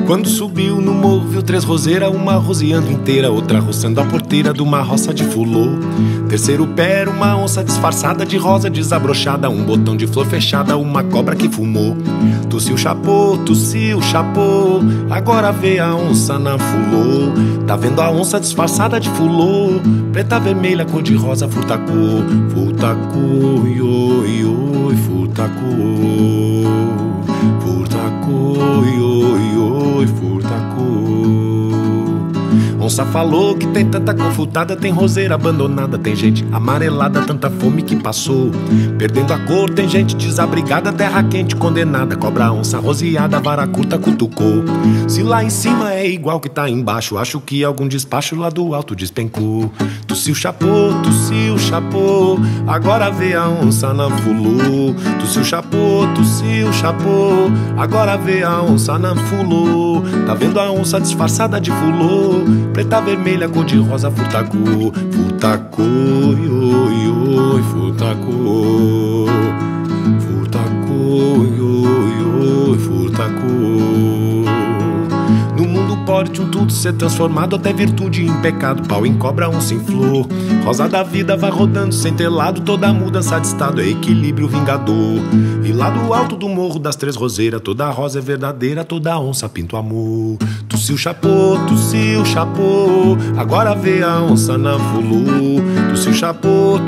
Quando subiu no morro viu três roseiras, uma roseando inteira, outra roçando a porteira de uma roça de fulô. Terceiro pé era uma onça disfarçada de rosa desabrochada, um botão de flor fechada, uma cobra que fumou. Tossiu, chapô, agora vê a onça na fulô. Tá vendo a onça disfarçada de fulô? Preta, vermelha, cor de rosa, furtacô, furtacô, ioi, ioi, furtacô, furtacô, ioi, ioi, furtacô. Onça falou que tem tanta confutada, tem roseira abandonada, tem gente amarelada, tanta fome que passou perdendo a cor, tem gente desabrigada, terra quente condenada, cobra, onça roseada, vara curta cutucou. Se lá em cima é igual que tá embaixo, acho que algum despacho lá do alto despencou. Tossiu, chapô, agora vê a onça na fulô. Tossiu, chapô, agora vê a onça na fulô. Tá vendo a onça disfarçada de fulô? Preta, vermelha, cor de rosa, furtacô, furtacô, ioi, ioi, furtacô, furtacô, ioi, ioi, furtacô. No mundo pode um tudo ser transformado, até virtude em pecado. Pau em cobra, onça em flor. Rosa da vida vai rodando sem ter lado, toda mudança de estado é equilíbrio vingador. E lá do alto do morro das três roseiras, toda rosa é verdadeira, toda onça pinta o amor. Tossiu, chapô, agora vê a onça na fulô. Tossiu, chapô,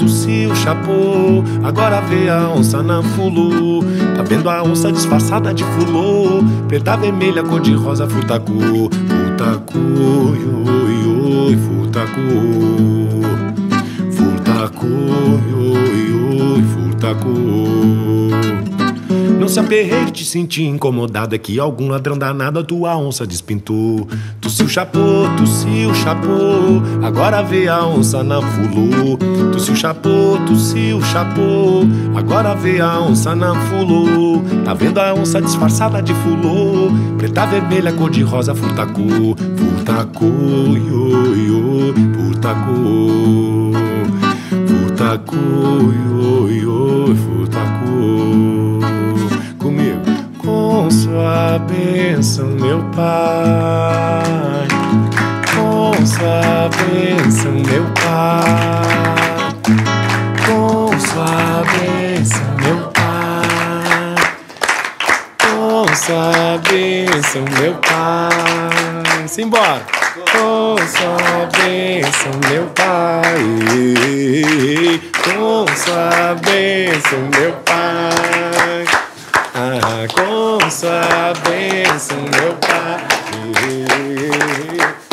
agora vê a onça na fulô. Tá vendo a onça disfarçada de fulô? Preta, vermelha, cor de rosa, furtacô, furtacô, ioi, ioi, furtacô, furtacô, ioi, ioi, furtacô. Não se aperreie de te sentir incomodado, é que algum ladrão danado a tua onça despintou. Tossiu, chapô, agora vê a onça na fulô. Tossiu, chapô, agora vê a onça na fulô. Tá vendo a onça disfarçada de fulô? Preta, vermelha, cor de rosa, furtacô, furtacô, ioi, ioi, furtacô, furtacô, ioi, ioi, furtacô. Comigo. Com sua bênção, meu Pai, com sua bênção, meu Pai, com sua bênção, meu Pai, com sua bênção, meu Pai. Simbora! Com sua bênção, meu Pai, com sua bênção, meu Pai, com sua bênção, meu Pai.